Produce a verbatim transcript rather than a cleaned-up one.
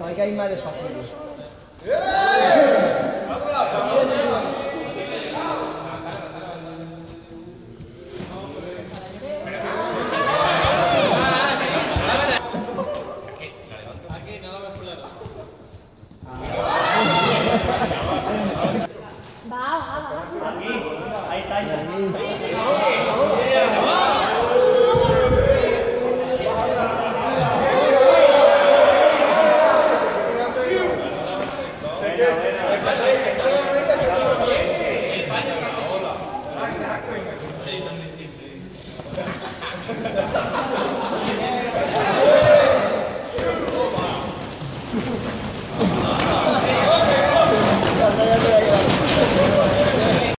No, hay que ir más despacio. Va, va, va. Ahí está, ahí está. Hola.